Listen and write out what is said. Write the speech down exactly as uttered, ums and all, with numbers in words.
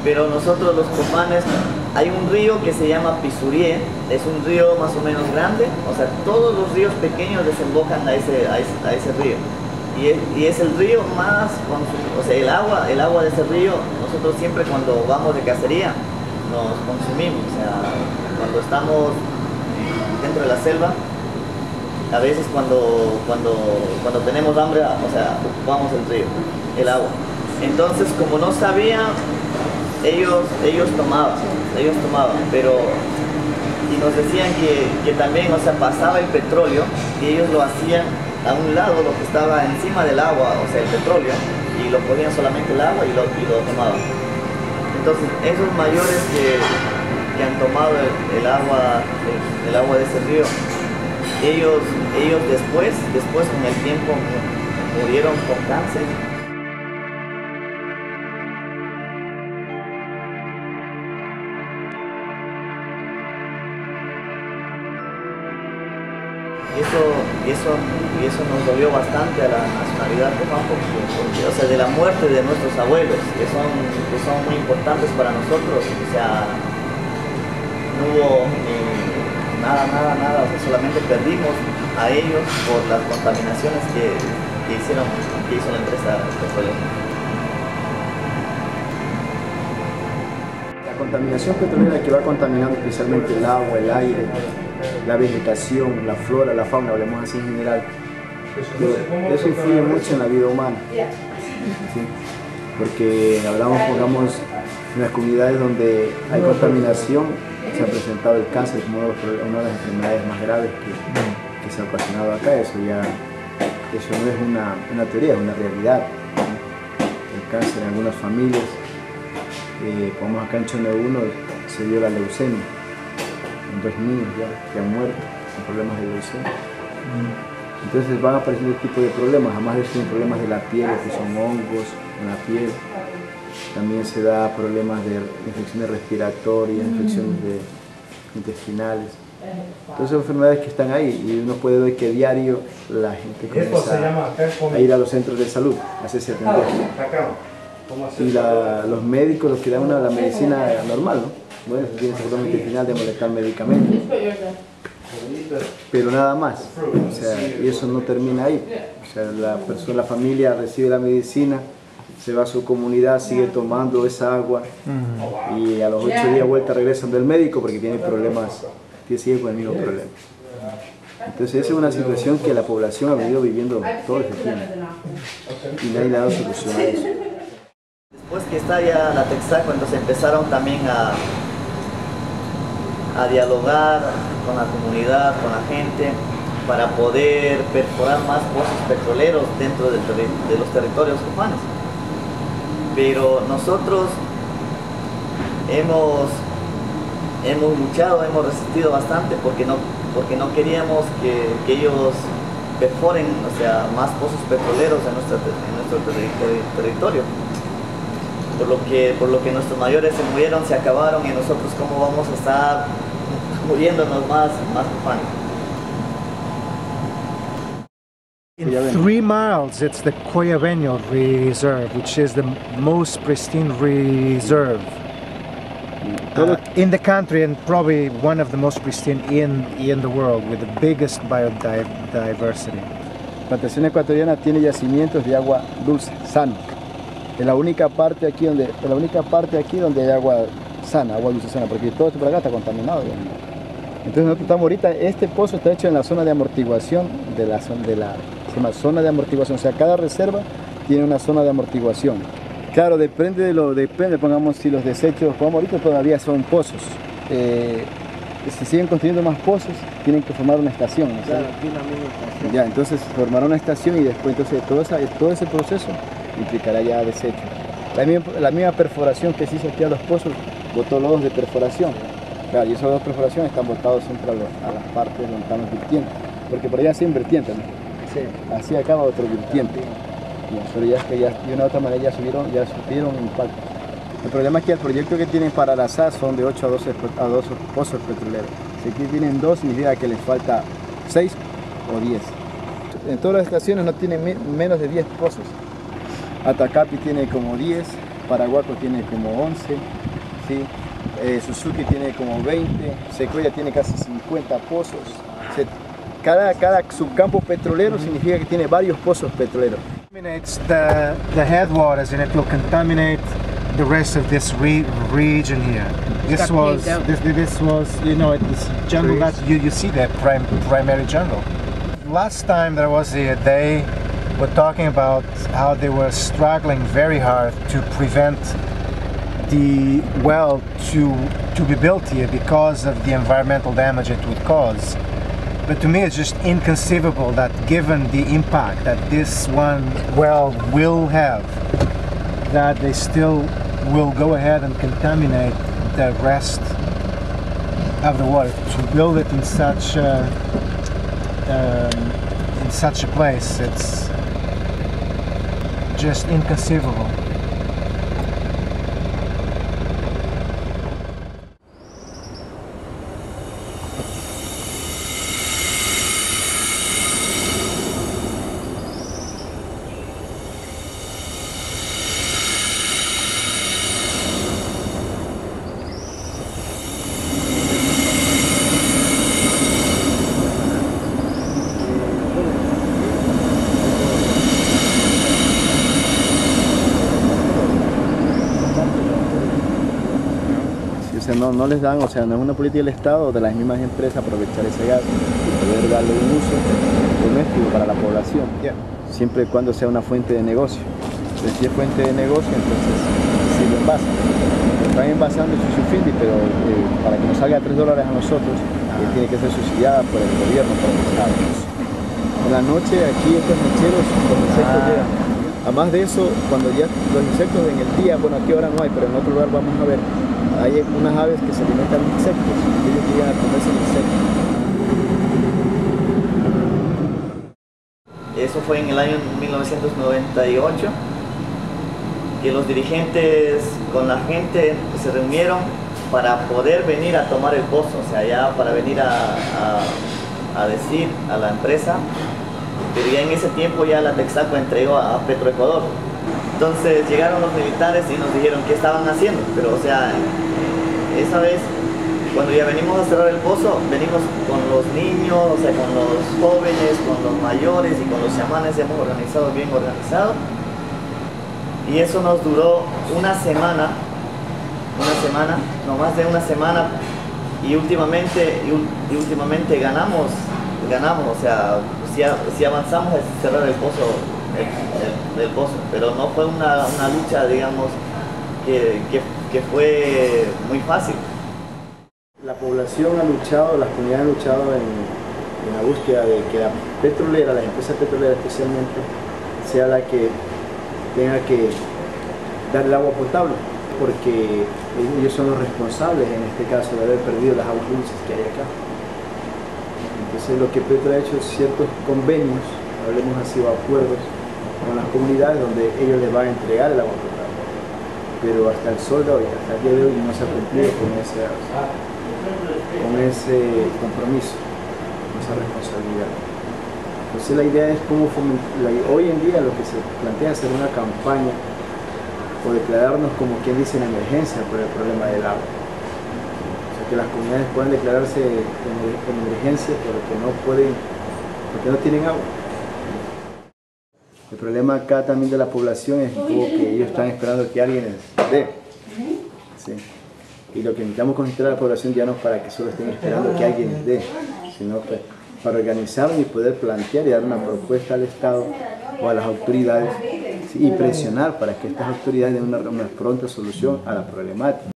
pero nosotros los cofanes, hay un río que se llama Pisurie, es un río más o menos grande, o sea, todos los ríos pequeños desembocan a ese, a ese, a ese río. Y es, y es el río más, o sea, el agua, el agua de ese río, nosotros siempre cuando vamos de cacería nos consumimos, o sea, cuando estamos dentro de la selva, a veces cuando, cuando, cuando tenemos hambre, o sea, ocupamos el río, el agua. Entonces, como no sabían, ellos, ellos tomaban, ellos tomaban, pero y nos decían que, que también, o sea, pasaba el petróleo y ellos lo hacían a un lado, lo que estaba encima del agua, o sea, el petróleo, y lo ponían solamente el agua y lo, y lo tomaban. Entonces, esos mayores que, que han tomado el, el agua, el, el agua de ese río, ellos, ellos después, después con el tiempo murieron con cáncer. Y eso, y eso, y eso nos dolió bastante a la nacionalidad cofán, porque, porque, o sea, de la muerte de nuestros abuelos, que son, que son muy importantes para nosotros, o sea, no hubo eh, nada, nada, nada, o sea, solamente perdimos a ellos por las contaminaciones que, que hicieron, que hizo la empresa petrolera. La contaminación petrolera que va contaminando especialmente el agua, el aire, la vegetación, la flora, la fauna, hablemos así en general, pero eso influye mucho en la vida humana, ¿sí? Porque hablamos, pongamos, en las comunidades donde hay contaminación, se ha presentado el cáncer como una de las enfermedades más graves que, que se ha ocasionado acá. Eso ya eso no es una, una teoría, es una realidad, ¿sí? El cáncer en algunas familias, eh, como acá en Chone uno se dio la leucemia, dos niños ya que han muerto con problemas de leucemia. Entonces van apareciendo este tipo de problemas, además de eso tienen problemas de la piel, que son hongos en la piel. También se da problemas de infecciones respiratorias, infecciones de intestinales. Entonces son enfermedades que están ahí y uno puede ver que diario la gente comienza a ir a los centros de salud, a hacerse atender. Y la, los médicos, los que dan una, la medicina normal, ¿no? Bueno, si tienes problema intestinal, debemos de medicamentos, pero nada más, o sea, y eso no termina ahí, o sea, la persona, la familia recibe la medicina, se va a su comunidad, sigue tomando esa agua y a los ocho días vuelta regresan del médico porque tiene problemas, tiene sigue con el mismo problema. Entonces esa es una situación que la población ha venido viviendo todo este tiempo y nadie le ha dado solución a eso. Después que está ya la Texaco, entonces empezaron también a a dialogar con la comunidad, con la gente, para poder perforar más pozos petroleros dentro del de los territorios cofanes. Pero nosotros hemos, hemos luchado, hemos resistido bastante porque no, porque no queríamos que, que ellos perforen, o sea, más pozos petroleros en nuestro, en nuestro ter territorio. Por lo, que, por lo que nuestros mayores se murieron, se acabaron y nosotros cómo vamos a estar muriéndonos más, más cofanes. In three miles, it's the Coyabeño Reserve, which is the most pristine reserve uh, in the country and probably one of the most pristine in, in the world, with the biggest biodiversity. La plantación ecuatoriana tiene yacimientos de agua dulce, sana. Es la única parte aquí donde, es la única parte aquí donde hay agua sana, agua dulce sana, porque todo esto por acá está contaminado. Entonces nosotros estamos ahorita, este pozo está hecho en la zona de amortiguación de la zona de la se llama zona de amortiguación, o sea, cada reserva tiene una zona de amortiguación. Claro, depende de lo, depende, pongamos si los desechos, como ahorita todavía son pozos. Eh, si siguen construyendo más pozos, tienen que formar una estación, ¿no? Claro, aquí la misma estación. Ya, entonces formará una estación y después entonces todo, esa, todo ese proceso implicará ya desechos. La misma, la misma perforación que se hizo aquí a los pozos, botó lodos de perforación. Claro, y esas dos perforaciones están botados siempre a, los, a las partes donde están los vertientes, porque por allá sí hay vertientes, ¿no? Sí. Así acaba otro vertiente. Ya, pero ya es que ya de una u otra manera ya subieron, ya sufrieron impacto. El problema es que el proyecto que tienen para la S A son de ocho a doce, a doce pozos petroleros. Si aquí tienen dos, significa que les falta seis o diez. En todas las estaciones no tienen me, menos de diez pozos. Atacapi tiene como diez, Paraguaco tiene como once, ¿sí? eh, Suzuki tiene como veinte, Sequoia tiene casi cincuenta pozos. Se, cada, cada subcampo petrolero significa que tiene varios pozos petroleros. Contaminates the, the headwaters and it will contaminate the rest of this re region here. This was, this, this was, you know, this jungle that you, you see the prim primary jungle. Last time there was a day we're talking about how they were struggling very hard to prevent the well to, to be built here because of the environmental damage it would cause. But to me it's just inconceivable that given the impact that this one well will have, that they still will go ahead and contaminate the rest of the water to build it in such a, um, in such a place. It's just inconceivable. O sea, no, no les dan, o sea, no es una política del Estado o de las mismas empresas aprovechar ese gas y poder darle un uso doméstico para la población, yeah. Siempre y cuando sea una fuente de negocio. Entonces, si es fuente de negocio, entonces sí lo envasan. Lo están envasando su Sufindi, pero eh, para que nos salga tres dólares a nosotros, eh, tiene que ser subsidiada por el gobierno, por el Estado. En la noche aquí estos mecheros, los insectos ah. llegan. Además de eso, cuando ya los insectos en el día, bueno, aquí ahora no hay, pero en otro lugar vamos a ver, hay unas aves que se alimentan de insectos, ellos llegan a comerse el insecto. Eso fue en el año mil novecientos noventa y ocho, que los dirigentes con la gente se reunieron para poder venir a tomar el pozo, o sea, ya para venir a, a, a decir a la empresa, pero ya en ese tiempo ya la Texaco entregó a Petroecuador. Entonces llegaron los militares y nos dijeron qué estaban haciendo, pero o sea, esa vez cuando ya venimos a cerrar el pozo, venimos con los niños, o sea, con los jóvenes, con los mayores y con los chamanes, hemos organizado bien organizado. Y eso nos duró una semana, una semana, no más de una semana, y últimamente, y, y últimamente ganamos, ganamos, o sea, si, si avanzamos a cerrar el pozo, el, el, el pozo, pero no fue una, una lucha, digamos, que, que, que fue muy fácil. La población ha luchado, las comunidades han luchado en, en la búsqueda de que la petrolera, las empresas petroleras especialmente, sea la que tenga que dar el agua potable, porque ellos son los responsables en este caso de haber perdido las aguas dulces que hay acá. Entonces lo que Petro ha hecho es ciertos convenios, hablemos así, o acuerdos con las comunidades donde ellos les van a entregar el agua potable, pero hasta el sol de hoy, hasta el día de hoy no se ha cumplido con ese, con ese compromiso, con esa responsabilidad. Entonces la idea es cómo fomentar, hoy en día lo que se plantea es hacer una campaña o declararnos como quien dice en emergencia por el problema del agua. O sea, que las comunidades puedan declararse en, en emergencia porque no pueden, porque no tienen agua. El problema acá también de la población es que ellos están esperando que alguien les dé. ¿Sí? Y lo que necesitamos concentrar a la población ya no es para que solo estén esperando que alguien les dé, sino que para organizarnos y poder plantear y dar una propuesta al Estado o a las autoridades, ¿sí? Y presionar para que estas autoridades den una, una pronta solución a la problemática.